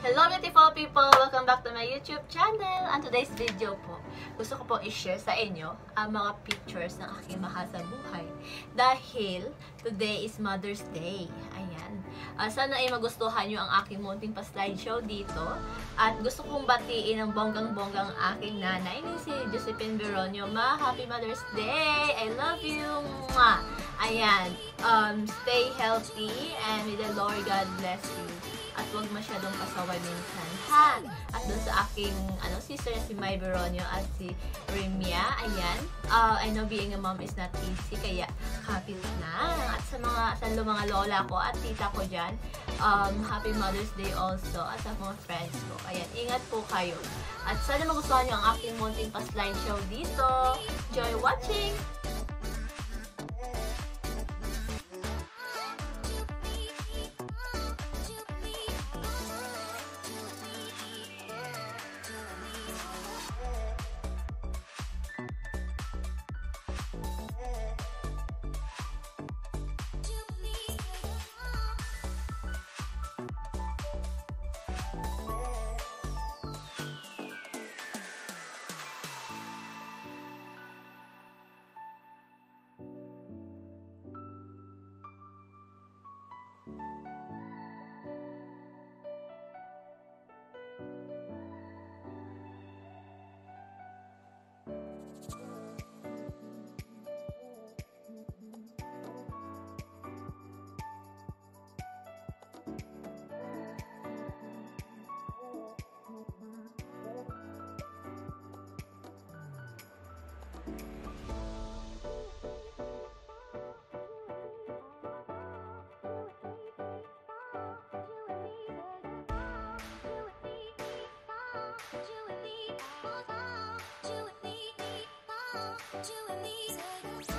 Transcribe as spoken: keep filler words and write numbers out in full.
Hello beautiful people! Welcome back to my YouTube channel. And today's video po, gusto ko pong i-share sa inyo ang mga pictures ng aking mahal sa buhay. Dahil today is Mother's Day. Ayan. Uh, sana ay magustuhan nyo ang aking munting pa-slideshow dito. At gusto kong batiin ang bonggang-bonggang aking nanay ni si Josephine Veronio. Ma, Happy Mother's Day! I love you! Mwah! Ayan. Um, stay healthy and may the Lord God bless you. At huwag masyadong pasaway minsan, ha? At doon sa aking ano, sister na si May Veronio at si Remia, ayan. Uh, I know being a mom is not easy, kaya kapit na. At sa mga, sa mga lola ko at tita ko dyan, um, Happy Mother's Day also. At sa mga friends ko. Ayan, ingat po kayo. At sana magustuhan nyo ang aking munting pa-slideshow dito. Enjoy watching! You and me,